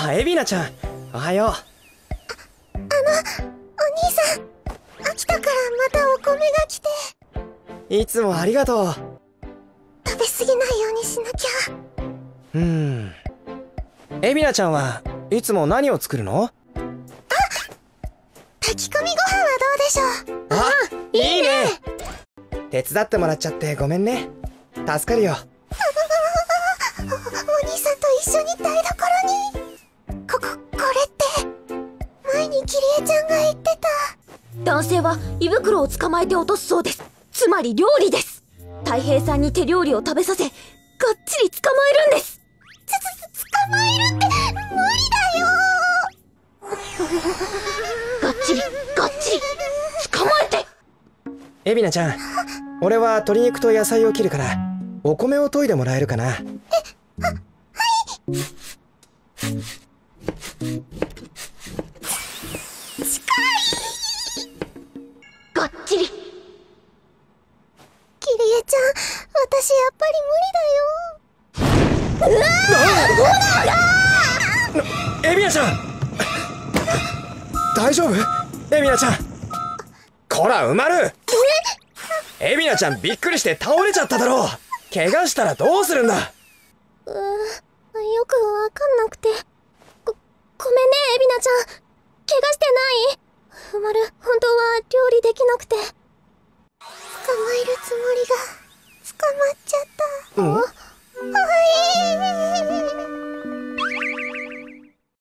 ああ、エビナちゃん、おはよう。 お兄さん、秋田からまたお米が来て。 いつもありがとう。 食べ過ぎないようにしなきゃ。 エビナちゃんはいつも何を作るの？ 炊き込みご飯はどうでしょう？ あ、いいね。手伝ってもらっちゃってごめんね。助かるよ。 お兄さんと一緒に台所に。これって前にキリエちゃんが言ってた。 男性は胃袋を捕まえて落とすそうです。つまり料理です。太平さんに手料理を食べさせがっちり捕まえるんです。 捕まえるって無理だよ。 がっちり捕まえて。 エビナちゃん、俺は鶏肉と野菜を切るからお米を研いでもらえるかな？ がっちり。 キリエちゃん、私やっぱり無理だよ。 エビナちゃん大丈夫？エビナちゃん、こらうまる。エビナちゃんびっくりして倒れちゃっただろう。怪我したらどうするんだ？ よくわかんなくて。ごめんね、エビナちゃん。怪我してない？ふまる、本当は料理できなくて。捕まえるつもりが捕まっちゃった。